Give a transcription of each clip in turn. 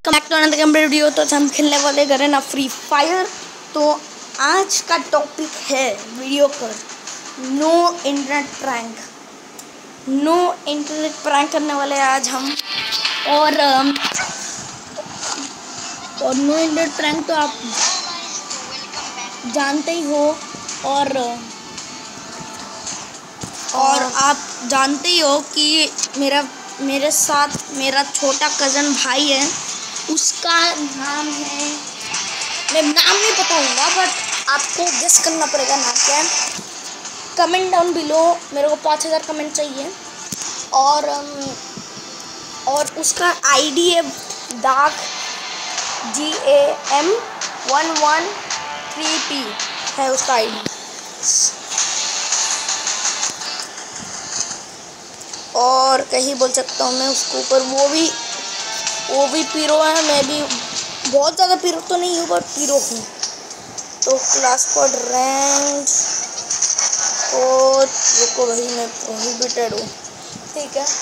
Video. तो हम खेलने वाले करें ना फ्री फायर। तो आज का टॉपिक है वीडियो पर नो इंटरनेट प्रैंक करने वाले आज हम। और नो इंटरनेट प्रैंक तो आप जानते ही हो। और आप जानते ही हो कि मेरे साथ मेरा छोटा कज़न भाई है, उसका नाम है, मैं नाम नहीं बताऊंगा बट आपको गेस करना पड़ेगा नाम क्या है। कमेंट डाउन बिलो, मेरे को 5000 कमेंट चाहिए। और उसका आईडी है डार्क GAM113P है उसका आईडी। और कहीं बोल सकता हूँ मैं उसके ऊपर, वो भी पीरो है, मैं भी बहुत ज़्यादा पीरो तो नहीं हूँ बट पीरो हूँ। तो क्लास कोड रैंक और रुको भाई, मैं प्रोहिबिटेड हूँ, ठीक है।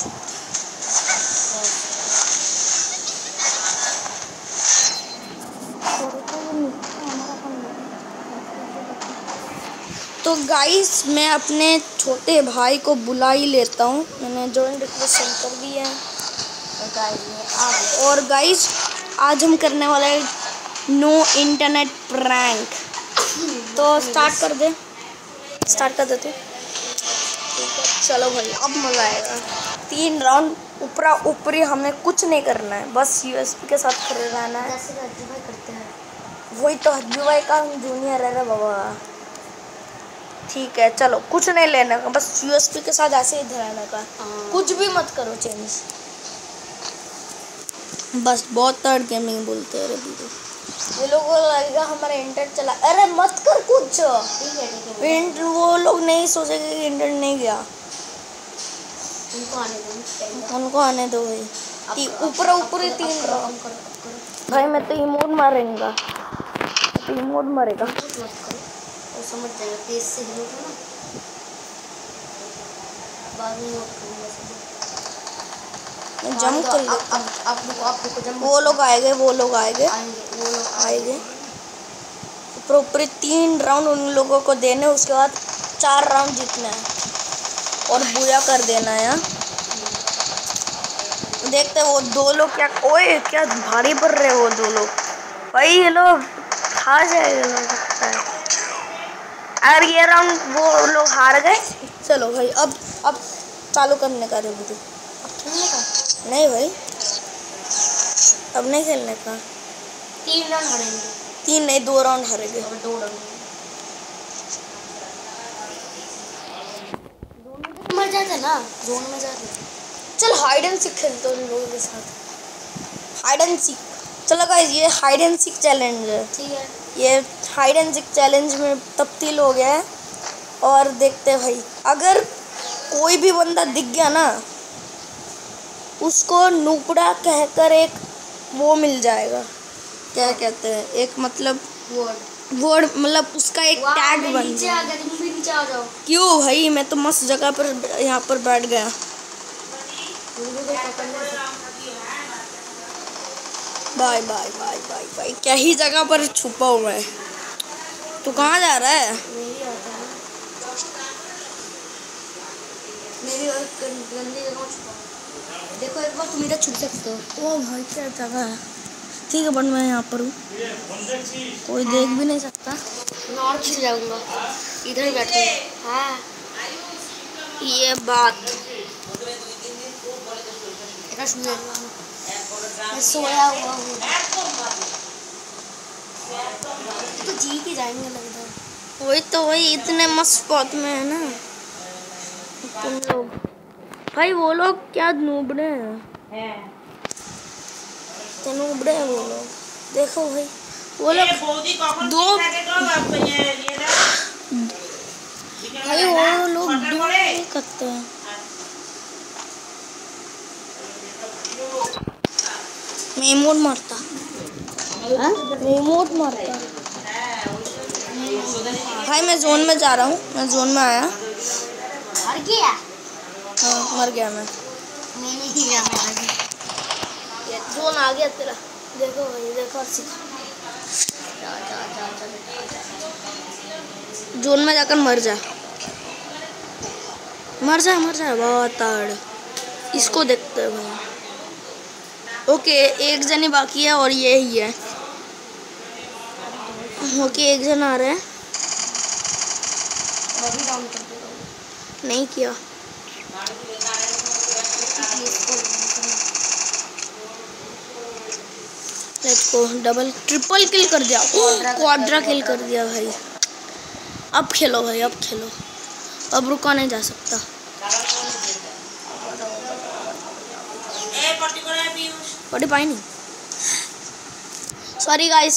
तो गाइस मैं अपने छोटे भाई को बुला ही लेता हूँ, मैंने जॉइन रिक्वेस्ट सेंड कर दी है। और गाइस आज हम करने वाले हैं नो इंटरनेट प्रैंक। तो स्टार्ट कर देते। ठीक है, चलो भाई अब मज़ा आएगा। 3 राउंड ऊपरी हमें कुछ नहीं करना है, बस USB के साथ खड़े रहना है। करते हैं वही तो हज्जू भाई का जूनियर है बाबा। ठीक है चलो, कुछ नहीं लेने का, बस USB के साथ ऐसे ही रहने का, कुछ भी मत करो चेंज। बस बहुत थर्ड गेमिंग बोलते हैं दीदी, ये लोगों को लगेगा हमारा इंटरनेट चला। अरे मत कर कुछ, ठीक है। वो लोग नहीं सोचेंगे कि इंटरनेट नहीं गया, उनको आने दो भाई। ऊपर 3 राउंड भाई, मैं तो इमोट मारेगा, समझ जाएगा, तेज से हिलो ना, बाद में मैं जंप कर लेता हूं। वो लोग आएंगे ऊपर 3 राउंड उन लोगों को देने, उसके बाद 4 राउंड जीतना है और बुया कर देना है। देखते वो 2 लोग क्या भारी पड़ रहे वो 2 लोग भाई, ये लोग खा जाएगा। अगर ये राउंड वो लोग हार गए, चलो भाई अब चालू करने का रे बुद्धू। अब खेलने का नहीं भाई, अब नहीं खेलने का। 3 राउंड हारेंगे, 3 नहीं 2 राउंड हारेंगे। 2 राउंड मर जाते ना, जोन में जाते। चल हाइड एंड सीक खेलते हैं उन लोगों के साथ। हाइड एंड सीक, चलो गाइस ये हाइड एंड सीक चैलेंज है, ठीक है। ये हाइड एंड सीक चैलेंज में तब्दील हो गया है। और देखते भाई, अगर कोई भी बंदा दिख गया ना, उसको नुकड़ा कहकर एक वो मिल जाएगा, क्या कहते हैं, एक मतलब वर्ड मतलब उसका एक टैग बन जाएगा। तुम भी नीचे आ जाओ। क्यों भाई, मैं तो मस्त जगह पर यहाँ पर बैठ गया। Bye bye bye bye bye, क्या ही जगह पर छुपा हुआ है। तू कहाँ जा रहा है? मेरी और गंदी जगह छुपा। देखो एक बार तुम इधर छुप सकते हो। ओ भाई क्या जगह है, ठीक है बट मैं यहाँ पर हूँ, कोई देख भी नहीं सकता। मैं और छिप जाऊंगा, इधर ही बैठूंगा। हाँ ये बात मैं सोया हुआ हूँ, तो जी के जाएंगे लगता है। वही इतने मस्त स्पॉट में है ना तुम लोग। भाई वो लोग क्या नूबड़े हैं, नूबड़े हैं वो लोग। देखो भाई वो लोग 2 भाई वो लोग 2 नहीं करते हैं। मैं इमोट मारता, भाई मैं जोन में जा रहा हूँ, मैं जोन में आया। मर गया? हाँ मर गया मैं। नहीं गया, मैं ये जोन आ गया तेरा। देखो भाई देखो सीखो। जोन में जाकर मर जा मर जा मर जा। बहुत ताड़। इसको देखते हैं भाई। ओके एक जने बाकी है और ये ही है। ओके एक जन आ रहा है। अभी डाउन कर दो। नहीं किया। Let's go. Double triple kill कर दिया। क्वाड्रा किल कर दिया भाई। अब खेलो भाई अब खेलो। अब रुका नहीं जा सकता। पटी पाई नहीं। Sorry guys.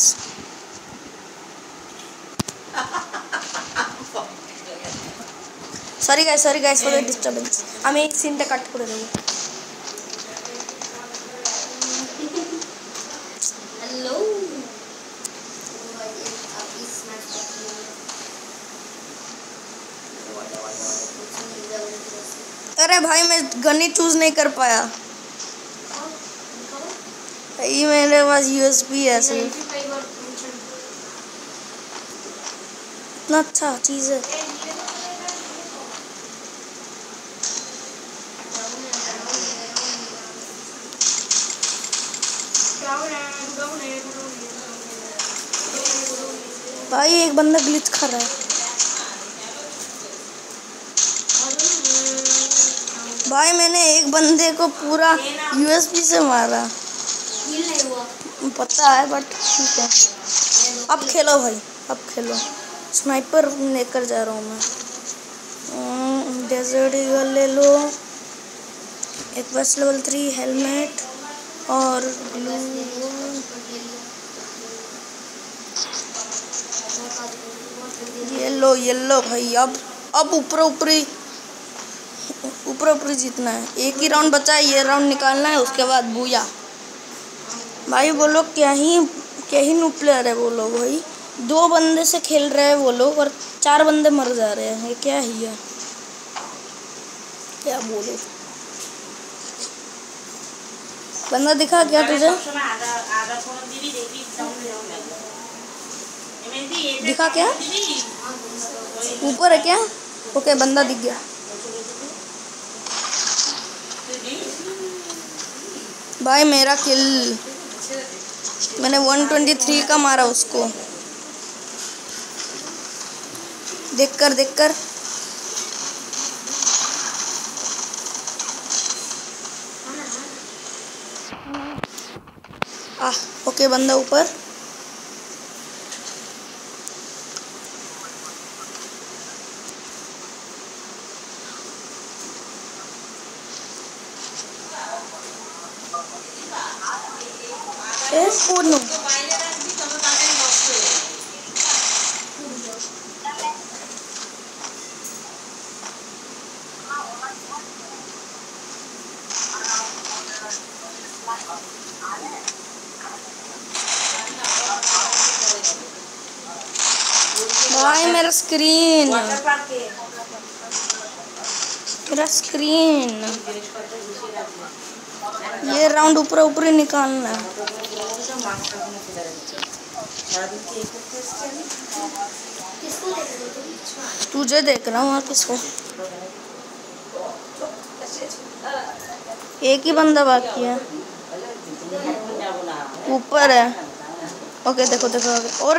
Sorry guys for the disturbance. আমি এই সিনটা কাট করে দেব। हेलो अरे भाई मैं गन ही चूज नहीं कर पाया। ये मेरे पास यूएसबी है सिर्फ। इतना अच्छा चीज है। भाई एक बंदा ग्लिच कर रहा है। भाई मैंने एक बंदे को पूरा यूएसबी से मारा। नहीं हुआ पता है बट ठीक है। अब खेलो भाई अब खेलो। स्नाइपर लेकर जा रहा हूँ मैं। डेजर्ट ईगल ले लो। एक वेस्ट लेवल 3 हेलमेट और ब्लू। येलो भाई। अब ऊपर ऊपरी जीतना है। एक ही राउंड बचा है। ये राउंड निकालना है उसके बाद बूया। भाई वो लोग क्या ही न्यू प्लेयर है वो लोग भाई। 2 बंदे से खेल रहे हैं वो लोग और 4 बंदे मर जा रहे हैं। ये क्या ही है क्या बोलो। बंदा दिखा क्या तुझे? दिखा क्या? ऊपर है क्या? ओके बंदा दिख गया। भाई मेरा किल। मैंने 123 का मारा उसको। देखकर ओके बंदा ऊपर। कूदो। भाई मेरा स्क्रीन ये राउंड ऊपर ही निकालना है। तुझे देख रहा हूँ और किसको। एक ही बंदा बाकी है। ऊपर है। ओके देखो और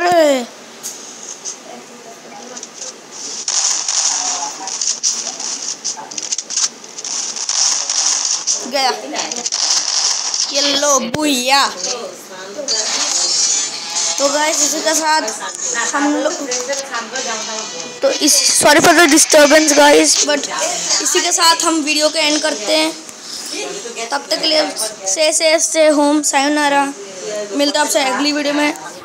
गया। Yellow booyah. तो गाइस इसी के साथ हम लोग तो sorry for the disturbance guys but इसी के साथ हम वीडियो को एंड करते हैं। तब तक के लिए से होम सायोनारा। मिलता है आपसे अगली वीडियो में।